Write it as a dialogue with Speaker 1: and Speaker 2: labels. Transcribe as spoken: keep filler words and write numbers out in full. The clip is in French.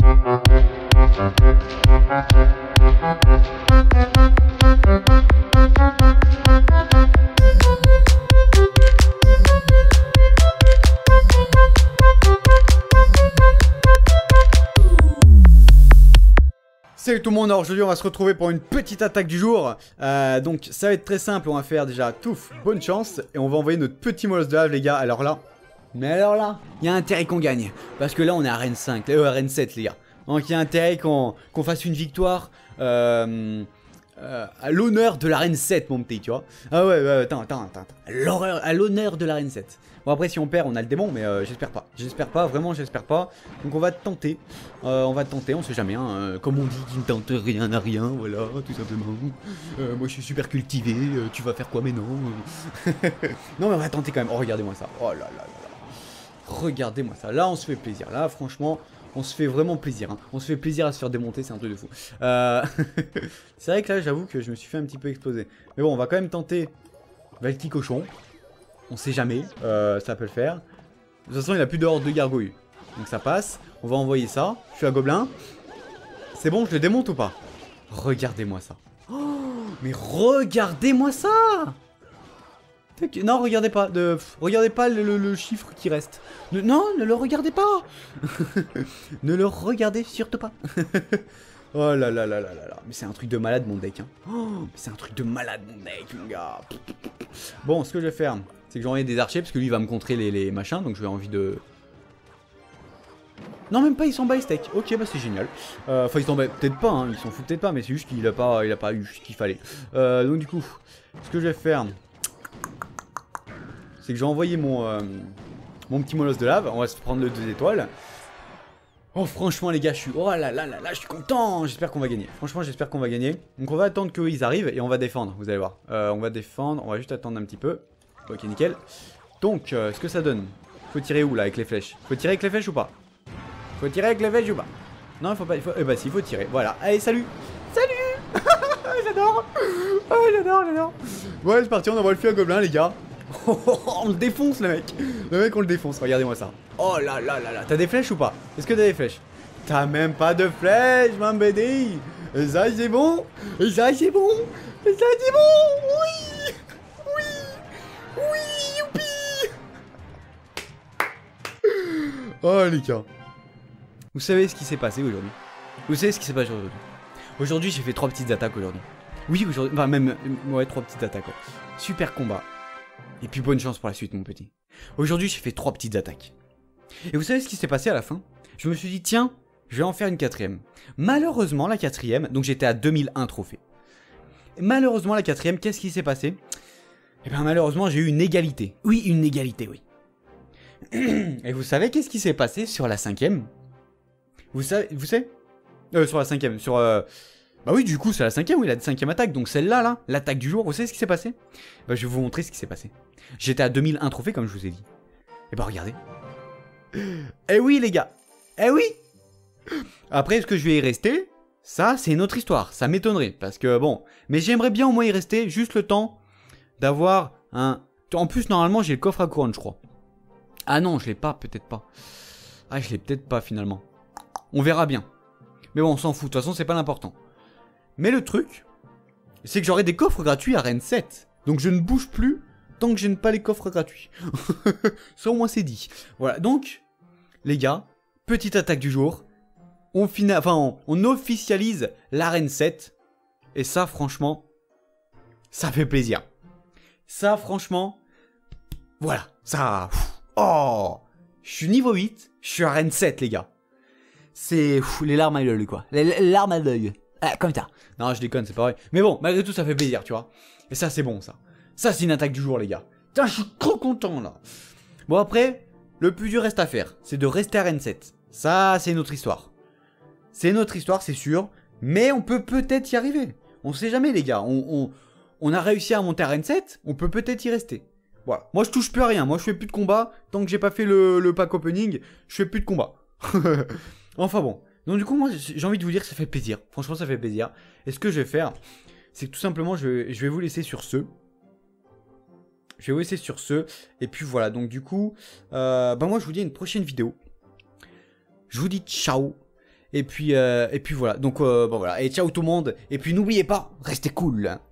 Speaker 1: Salut tout le monde, alors aujourd'hui on va se retrouver pour une petite attaque du jour. euh, Donc ça va être très simple, on va faire déjà touf, bonne chance. Et on va envoyer notre petit molosse de lave les gars. Alors là, mais alors là, il y a intérêt qu'on gagne. Parce que là on est à Arène cinq, là, euh, Arène sept les gars. Donc il y a intérêt qu'on qu'on fasse une victoire euh, euh, à l'honneur de l'Arène sept mon petit, tu vois. Ah ouais, ouais, attends, attends, attends, attends. À l'honneur de l'Arène sept. Bon après si on perd on a le démon mais euh, j'espère pas, j'espère pas, vraiment j'espère pas. Donc on va tenter, euh, on va tenter, on sait jamais hein, euh, comme on dit qui ne tente rien à rien, voilà tout simplement. euh, Moi je suis super cultivé, euh, tu vas faire quoi mais non. Non mais on va tenter quand même, oh regardez-moi ça, oh là là là là. Regardez-moi ça, là on se fait plaisir, là franchement on se fait vraiment plaisir hein. On se fait plaisir à se faire démonter, c'est un truc de fou. euh... C'est vrai que là j'avoue que je me suis fait un petit peu exploser. Mais bon on va quand même tenter Valky Cochon. On sait jamais, euh, ça peut le faire. De toute façon, il a plus de horde de gargouilles. Donc ça passe. On va envoyer ça. Je suis un gobelin. C'est bon, je le démonte ou pas? Regardez-moi ça. Oh, mais regardez-moi ça. Non, regardez pas. De... Regardez pas le, le, le chiffre qui reste. Ne... Non, ne le regardez pas. Ne le regardez surtout pas. Oh là là là là là là. Mais c'est un truc de malade mon deck. Hein. Oh, c'est un truc de malade mon deck, mon gars. Bon, ce que je vais faire, c'est que je vais envoyer des archers parce que lui il va me contrer les, les machins. Donc je vais envie de... Non même pas, il s'en bat les steaks. Ok, bah c'est génial. Enfin euh, il s'en bat peut-être pas, hein. Il s'en fout peut-être pas. Mais c'est juste qu'il a pas, il a pas eu ce qu'il fallait. euh, Donc du coup, ce que je vais faire, c'est que je vais envoyer mon, euh, mon petit molosse de lave. On va se prendre le deux étoiles. Oh franchement les gars, je suis... Oh là là là là, je suis content. J'espère qu'on va gagner. Franchement j'espère qu'on va gagner. Donc on va attendre qu'ils arrivent et on va défendre, vous allez voir. euh, On va défendre, on va juste attendre un petit peu. Ok nickel. Donc euh, ce que ça donne, faut tirer où là avec les flèches? Faut tirer avec les flèches ou pas? Faut tirer avec les flèches ou pas? Non il faut pas, il faut... Eh bah si, il faut tirer, voilà. Allez salut. Salut. J'adore. Oh j'adore, j'adore. Ouais c'est parti, on envoie le feu à gobelin les gars. On le défonce le mec. Le mec on le défonce, regardez-moi ça. Oh là là là là. T'as des flèches ou pas? Est-ce que t'as des flèches? T'as même pas de flèches, mon bébé. Et ça c'est bon. Et ça c'est bon. Et ça c'est bon. Oui. Oui. Oui. Youpi. Oh les gars. Vous savez ce qui s'est passé aujourd'hui? Vous savez ce qui s'est passé aujourd'hui? Aujourd'hui j'ai fait trois petites attaques aujourd'hui. Oui aujourd'hui, enfin même, ouais trois petites attaques ouais. Super combat. Et puis bonne chance pour la suite mon petit. Aujourd'hui j'ai fait trois petites attaques. Et vous savez ce qui s'est passé à la fin? Je me suis dit tiens, je vais en faire une quatrième. Malheureusement la quatrième, donc j'étais à deux mille un trophées. Et malheureusement la quatrième, qu'est-ce qui s'est passé? Eh bien malheureusement j'ai eu une égalité. Oui une égalité oui. Et vous savez qu'est-ce qui s'est passé sur la cinquième? Vous savez, vous savez euh, sur la cinquième, sur... Euh... Bah oui du coup c'est la cinquième, oui la cinquième attaque, donc celle-là là, l'attaque du jour, vous savez ce qui s'est passé? Bah je vais vous montrer ce qui s'est passé. J'étais à deux mille un trophées comme je vous ai dit. Et bah regardez. Eh oui les gars. Eh oui. Après est-ce que je vais y rester? Ça c'est une autre histoire, ça m'étonnerait. Parce que bon, mais j'aimerais bien au moins y rester, juste le temps d'avoir un... En plus normalement j'ai le coffre à couronne je crois. Ah non je l'ai pas, peut-être pas. Ah je l'ai peut-être pas finalement. On verra bien. Mais bon on s'en fout, de toute façon c'est pas l'important. Mais le truc, c'est que j'aurai des coffres gratuits à Arène sept. Donc je ne bouge plus tant que je n'ai pas les coffres gratuits. Ça au moins c'est dit. Voilà, donc, les gars, petite attaque du jour. On, fina... enfin, on, on officialise l'Arène sept. Et ça, franchement, ça fait plaisir. Ça, franchement, voilà, ça... Oh, je suis niveau huit, je suis Arène sept, les gars. C'est les larmes à l'œil, quoi. Les, les larmes à l'œil. Ah, comme ça. Non, je déconne, c'est pas vrai. Mais bon, malgré tout, ça fait plaisir, tu vois. Et ça, c'est bon, ça. Ça, c'est une attaque du jour, les gars. Putain, je suis trop content, là. Bon, après, le plus dur reste à faire. C'est de rester à Arène sept. Ça, c'est notre histoire. C'est notre histoire, c'est sûr. Mais on peut peut-être y arriver. On sait jamais, les gars. On, on, on a réussi à monter à Arène sept. On peut peut-être y rester. Voilà. Moi, je touche plus à rien. Moi, je fais plus de combat. Tant que j'ai pas fait le, le pack opening, je fais plus de combat. Enfin bon. Donc du coup moi j'ai envie de vous dire que ça fait plaisir. Franchement ça fait plaisir. Et ce que je vais faire, c'est que tout simplement je vais, je vais vous laisser sur ce. Je vais vous laisser sur ce. Et puis voilà, donc du coup, euh, bah moi je vous dis à une prochaine vidéo. Je vous dis ciao. Et puis, euh, et puis voilà. Donc, euh, bon voilà. Et ciao tout le monde. Et puis n'oubliez pas, restez cool. Hein.